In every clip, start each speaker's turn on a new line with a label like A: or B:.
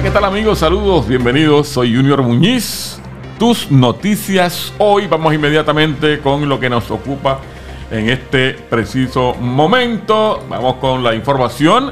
A: ¿qué tal amigos? Saludos, bienvenidos, soy Junior Muñiz. Tus noticias hoy, vamos inmediatamente con lo que nos ocupa en este preciso momento. Vamos con la información.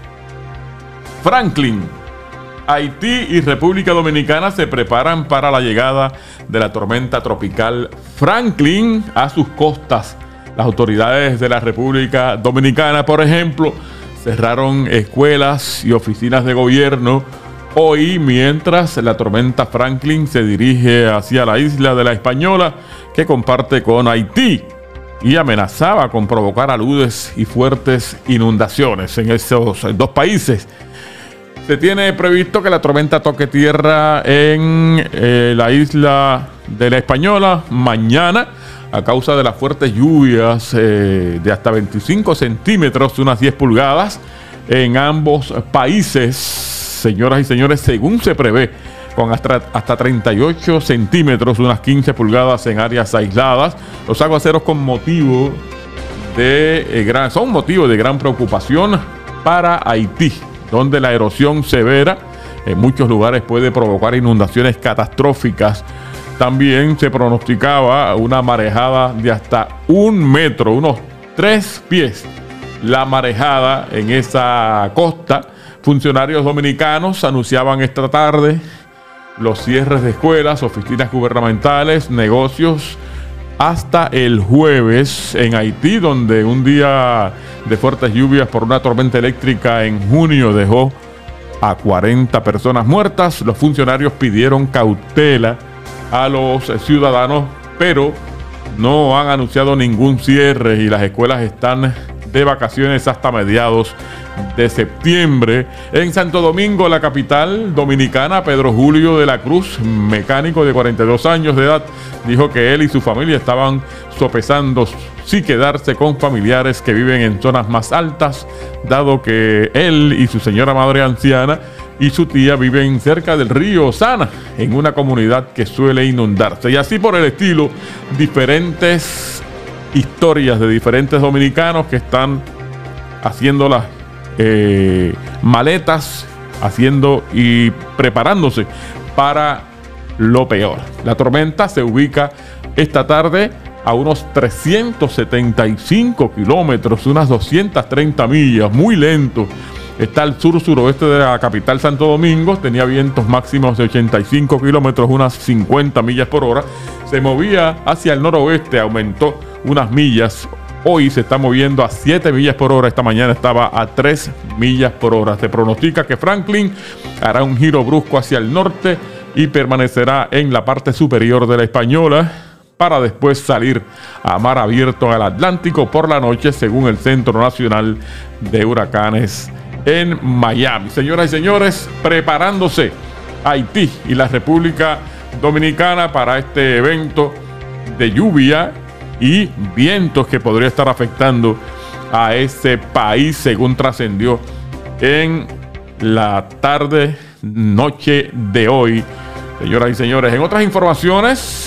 A: Franklin, Haití y República Dominicana se preparan para la llegada de la tormenta tropical Franklin a sus costas. Las autoridades de la República Dominicana, por ejemplo, cerraron escuelas y oficinas de gobierno hoy mientras la tormenta Franklin se dirige hacia la isla de La Española, que comparte con Haití, y amenazaba con provocar aludes y fuertes inundaciones en esos dos países. Se tiene previsto que la tormenta toque tierra en la isla de La Española mañana a causa de las fuertes lluvias de hasta 25 centímetros, unas 10 pulgadas, en ambos países. Señoras y señores, según se prevé, con hasta 38 centímetros, unas 15 pulgadas en áreas aisladas. Los aguaceros son motivo de gran preocupación para Haití, donde la erosión severa en muchos lugares puede provocar inundaciones catastróficas. También se pronosticaba una marejada de hasta 1 metro, unos 3 pies, la marejada en esa costa. Funcionarios dominicanos anunciaban esta tarde los cierres de escuelas, oficinas gubernamentales, negocios, hasta el jueves en Haití, donde un día de fuertes lluvias por una tormenta eléctrica en junio dejó a 40 personas muertas. Los funcionarios pidieron cautela a los ciudadanos, pero no han anunciado ningún cierre y las escuelas están de vacaciones hasta mediados de septiembre. En Santo Domingo, la capital dominicana, Pedro Julio de la Cruz, mecánico de 42 años de edad, dijo que él y su familia estaban sopesando si quedarse con familiares que viven en zonas más altas, dado que él y su señora madre anciana y su tía viven cerca del río Sana, en una comunidad que suele inundarse. Y así por el estilo, diferentes historias de diferentes dominicanos que están haciendo las maletas, haciendo y preparándose para lo peor. La tormenta se ubica esta tarde a unos 375 kilómetros, unas 230 millas, muy lento. Está al sur-suroeste de la capital Santo Domingo, tenía vientos máximos de 85 kilómetros, unas 50 millas por hora. Se movía hacia el noroeste, aumentó unas millas. Hoy se está moviendo a 7 millas por hora. Esta mañana estaba a 3 millas por hora. Se pronostica que Franklin hará un giro brusco hacia el norte y permanecerá en la parte superior de La Española para después salir a mar abierto al Atlántico por la noche, según el Centro Nacional de Huracanes en Miami. Señoras y señores, preparándose Haití y la República Dominicana para este evento de lluvia y vientos que podría estar afectando a ese país, según trascendió en la tarde, noche de hoy. Señoras y señores, en otras informaciones,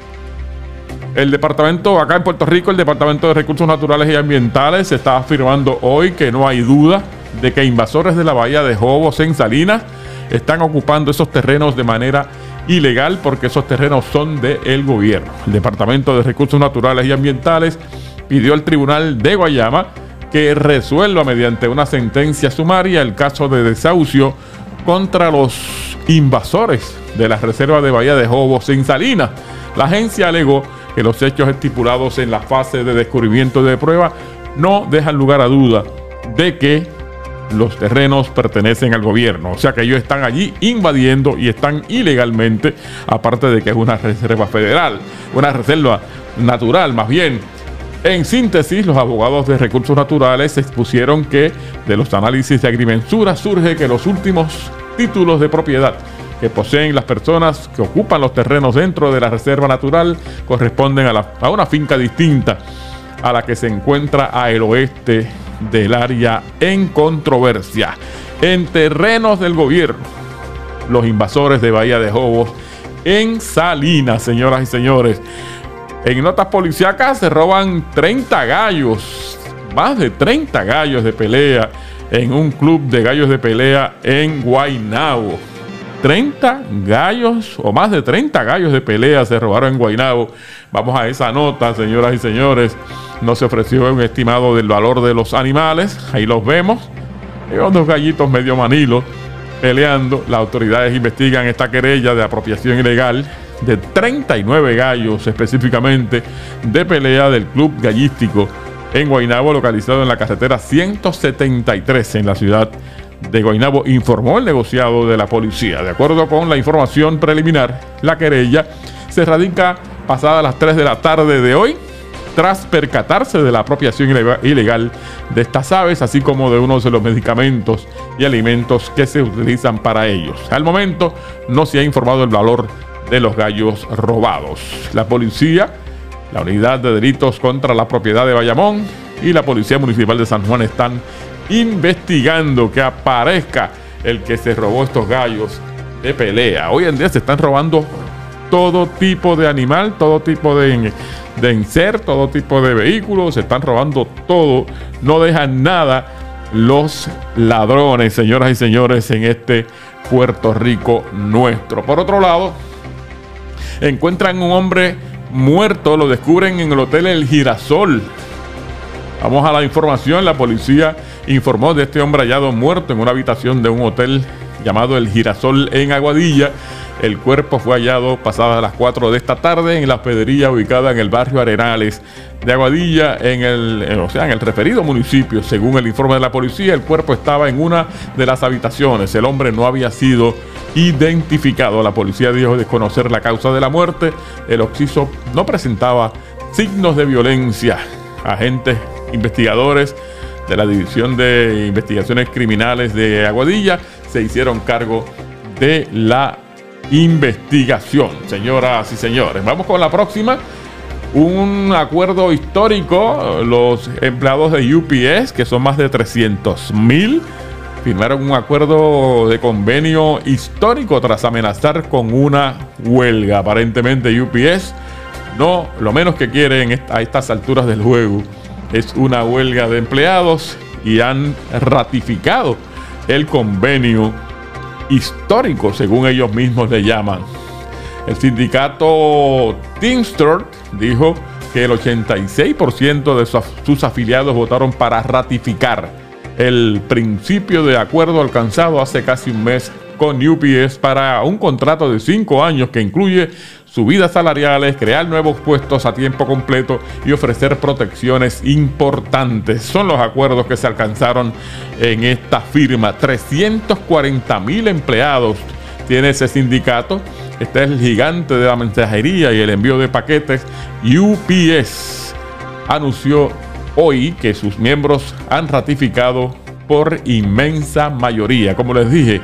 A: el departamento, acá en Puerto Rico, el Departamento de Recursos Naturales y Ambientales está afirmando hoy que no hay duda de que invasores de la bahía de Jobos en Salinas están ocupando esos terrenos de manera ilegal, porque esos terrenos son del gobierno. El Departamento de Recursos Naturales y Ambientales pidió al Tribunal de Guayama que resuelva mediante una sentencia sumaria el caso de desahucio contra los invasores de la reserva de Bahía de Jobos en Salinas. La agencia alegó que los hechos estipulados en la fase de descubrimiento de prueba no dejan lugar a duda de que los terrenos pertenecen al gobierno, o sea que ellos están allí invadiendo y están ilegalmente, aparte de que es una reserva federal, una reserva natural más bien. En síntesis, los abogados de recursos naturales expusieron que de los análisis de agrimensura surge que los últimos títulos de propiedad que poseen las personas que ocupan los terrenos dentro de la reserva natural corresponden a una finca distinta a la que se encuentra al oeste del área en controversia. En terrenos del gobierno, los invasores de Bahía de Jobos en Salinas, señoras y señores. En notas policíacas se roban 30 gallos, más de 30 gallos de pelea en un club de gallos de pelea en Guaynabo. 30 gallos o más de 30 gallos de pelea se robaron en Guaynabo. Vamos a esa nota, señoras y señores. No se ofreció un estimado del valor de los animales. Ahí los vemos. Dos gallitos medio manilos peleando. Las autoridades investigan esta querella de apropiación ilegal de 39 gallos específicamente de pelea del Club Gallístico en Guaynabo, localizado en la carretera 173 en la ciudad de Guaynabo, informó el negociado de la policía. De acuerdo con la información preliminar, la querella se radica pasadas las 3 de la tarde de hoy, tras percatarse de la apropiación ilegal de estas aves, así como de uno de los medicamentos y alimentos que se utilizan para ellos. Al momento no se ha informado el valor de los gallos robados. La policía, la unidad de delitos contra la propiedad de Bayamón y la Policía Municipal de San Juan están investigando que aparezca el que se robó estos gallos de pelea. Hoy en día se están robando todo tipo de animal, todo tipo de enser, todo tipo de vehículos, se están robando todo, no dejan nada los ladrones, señoras y señores, en este Puerto Rico nuestro. Por otro lado, encuentran un hombre muerto, lo descubren en el hotel El Girasol. Vamos a la información. La policía informó de este hombre hallado muerto en una habitación de un hotel llamado El Girasol en Aguadilla. El cuerpo fue hallado pasadas las 4 de esta tarde en la hospedería ubicada en el barrio Arenales de Aguadilla, en el referido municipio. Según el informe de la policía, el cuerpo estaba en una de las habitaciones. El hombre no había sido identificado. La policía dijo desconocer la causa de la muerte. El occiso no presentaba signos de violencia. Agentes investigadores de la División de Investigaciones Criminales de Aguadilla se hicieron cargo de la investigación. Señoras y señores, vamos con la próxima. Un acuerdo histórico. Los empleados de UPS, que son más de 300,000, firmaron un acuerdo de convenio histórico tras amenazar con una huelga. Aparentemente UPS lo menos que quieren a estas alturas del juego es una huelga de empleados, y han ratificado el convenio histórico, según ellos mismos le llaman. El sindicato Teamster dijo que el 86% de sus afiliados votaron para ratificar el principio de acuerdo alcanzado hace casi un mes con UPS para un contrato de 5 años que incluye subidas salariales, crear nuevos puestos a tiempo completo y ofrecer protecciones importantes. Son los acuerdos que se alcanzaron en esta firma. 340,000 empleados tiene ese sindicato. Este es el gigante de la mensajería y el envío de paquetes. UPS anunció hoy que sus miembros han ratificado por inmensa mayoría. Como les dije,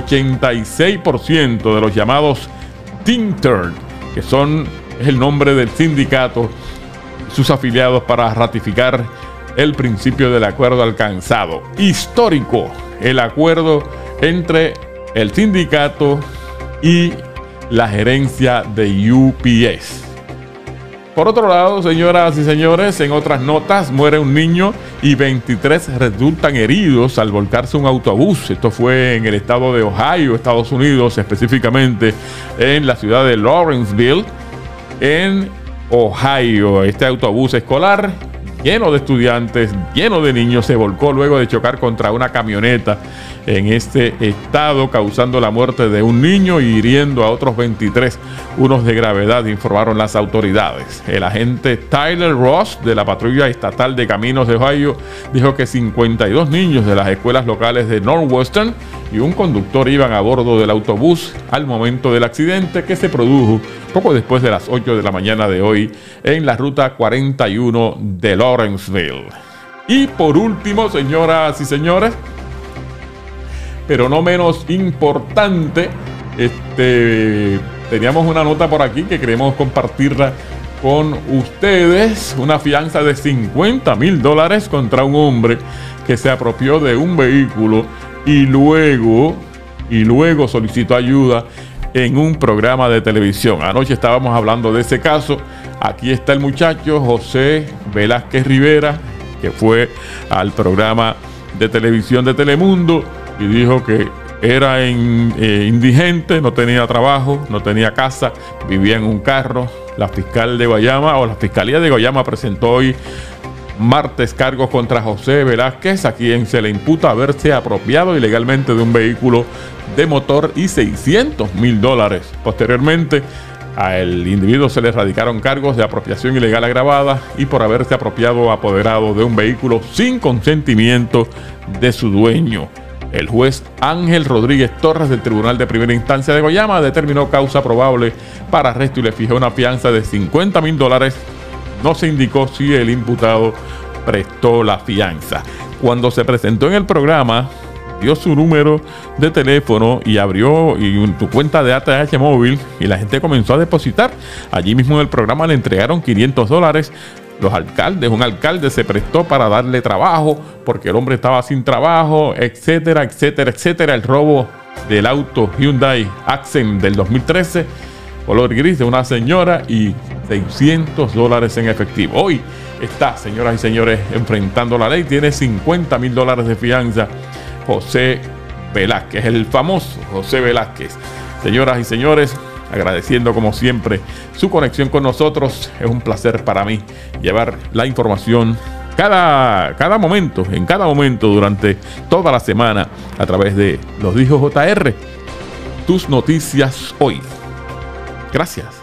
A: 86% de los llamados Teamster, que es el nombre del sindicato, sus afiliados, para ratificar el principio del acuerdo alcanzado. Histórico el acuerdo entre el sindicato y la gerencia de UPS. Por otro lado, señoras y señores, en otras notas, muere un niño y 23 resultan heridos al volcarse un autobús. Esto fue en el estado de Ohio, Estados Unidos, específicamente en la ciudad de Lawrenceville, en Ohio. Este autobús escolar lleno de estudiantes, lleno de niños, se volcó luego de chocar contra una camioneta en este estado, causando la muerte de un niño y hiriendo a otros 23, unos de gravedad, informaron las autoridades. El agente Tyler Ross de la Patrulla Estatal de Caminos de Ohio dijo que 52 niños de las escuelas locales de Northwestern y un conductor iban a bordo del autobús al momento del accidente, que se produjo poco después de las 8 de la mañana de hoy en la ruta 41 de Lawrenceville. Y por último, señoras y señores, pero no menos importante, teníamos una nota por aquí que queremos compartirla con ustedes. Una fianza de $50,000 contra un hombre que se apropió de un vehículo y luego solicitó ayuda en un programa de televisión. Anoche estábamos hablando de ese caso. Aquí está el muchacho José Velázquez Rivera, que fue al programa de televisión de Telemundo y dijo que era indigente, no tenía trabajo, no tenía casa, vivía en un carro. La fiscal de Guayama, o la Fiscalía de Guayama, presentó hoy martes cargos contra José Velázquez, a quien se le imputa haberse apropiado ilegalmente de un vehículo de motor y $600,000. Posteriormente, al individuo se le radicaron cargos de apropiación ilegal agravada y por haberse apropiado o apoderado de un vehículo sin consentimiento de su dueño. El juez Ángel Rodríguez Torres del Tribunal de Primera Instancia de Guayama determinó causa probable para arresto y le fijó una fianza de $50,000. No se indicó si el imputado prestó la fianza. Cuando se presentó en el programa, dio su número de teléfono y abrió tu cuenta de ATH móvil y la gente comenzó a depositar. Allí mismo en el programa le entregaron $500. Los alcaldes, un alcalde se prestó para darle trabajo porque el hombre estaba sin trabajo, etcétera, etcétera, etcétera. El robo del auto Hyundai Accent del 2013, color gris, de una señora, y $600 en efectivo. Hoy está, señoras y señores, enfrentando la ley. Tiene $50,000 de fianza José Velázquez, el famoso José Velázquez. Señoras y señores, agradeciendo como siempre su conexión con nosotros. Es un placer para mí llevar la información cada momento, en cada momento durante toda la semana a través de Los Dijo JR, tus noticias hoy. Gracias.